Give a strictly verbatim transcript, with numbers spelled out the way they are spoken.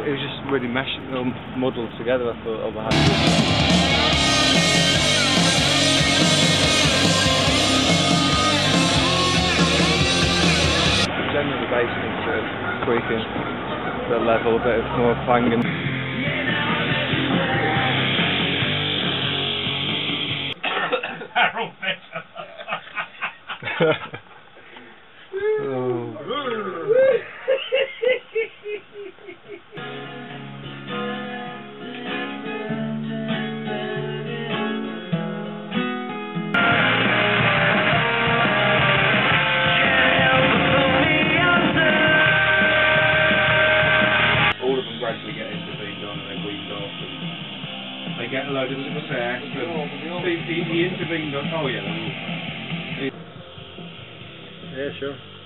it was just really meshed, um, muddled together, I thought, overhead. Generally the bass needs sort of tweaking the level, a bit of more clanging. Oh. All of them gradually get intervened on and they weed off and they get a load of sex and he, he, he intervened on, oh yeah, Yeah, sure.